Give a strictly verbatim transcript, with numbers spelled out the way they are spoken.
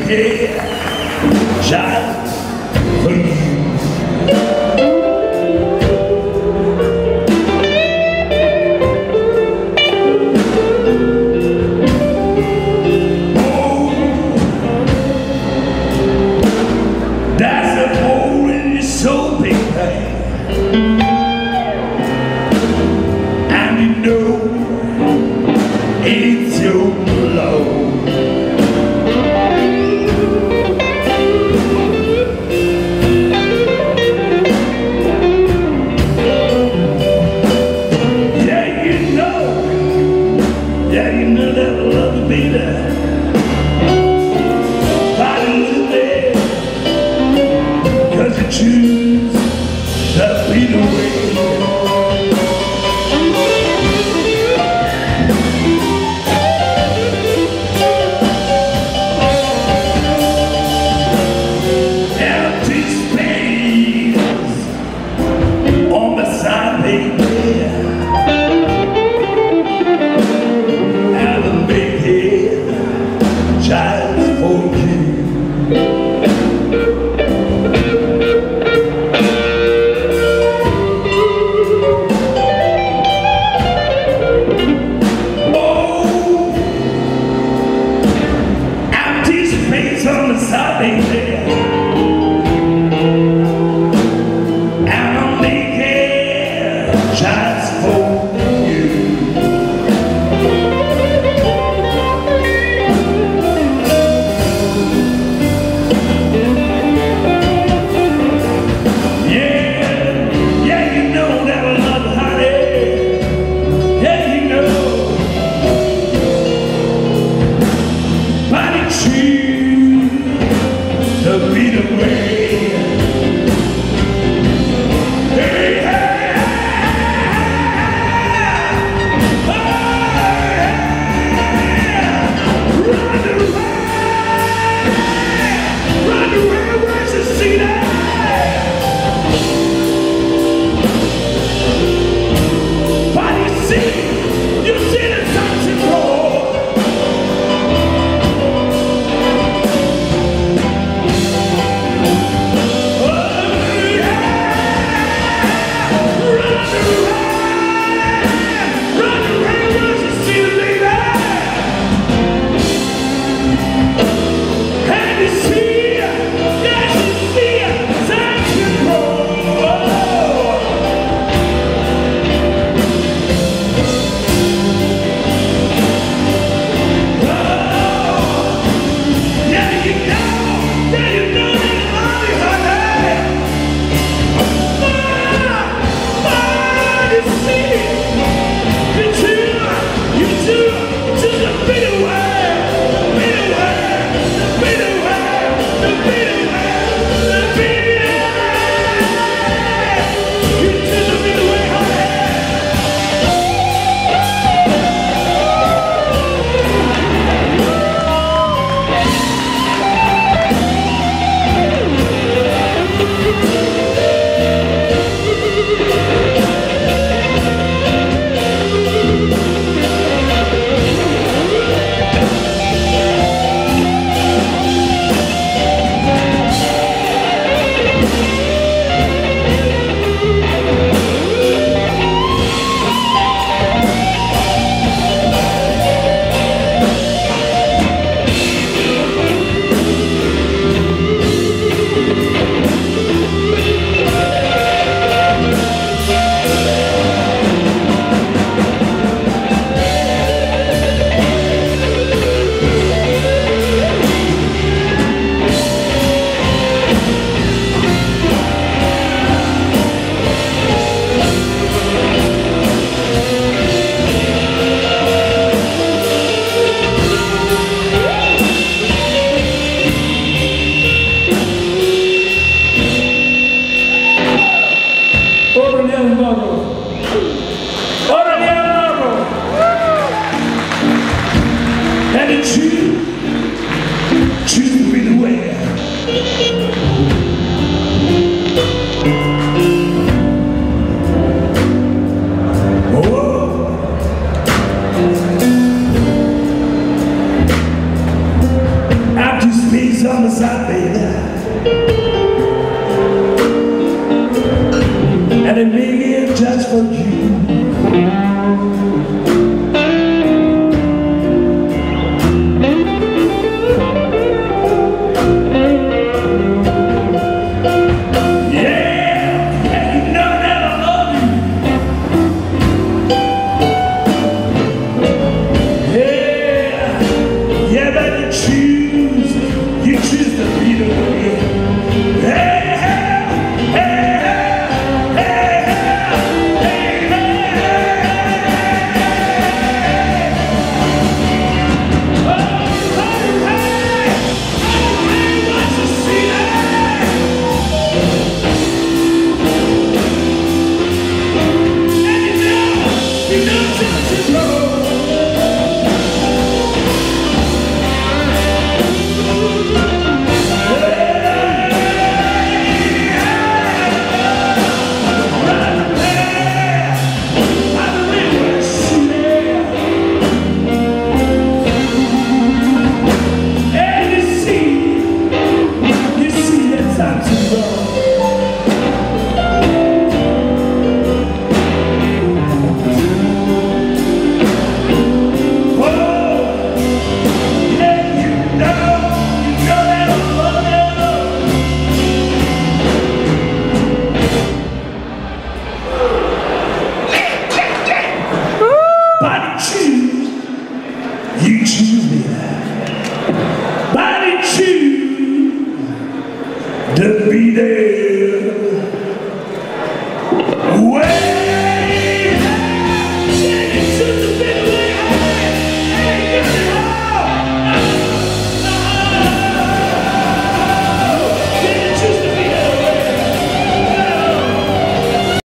here just for you. It's your blow. Yeah, you know, yeah, you know that love will be there. Fight a little bit, 'cause you choose to be the way. On the side there, and I'll make it just for you. Yeah, yeah, you know that I love honey. Yeah, you know, but it's you. To be the way. Hey, hey, hey. Oh, yeah. Run away, run away, where's the sea now? But you see, you see the sunset roll. And choose, choose to be the way. Oh, after piece on the side, baby, and it make it just for you. You choose me, body choose to be there.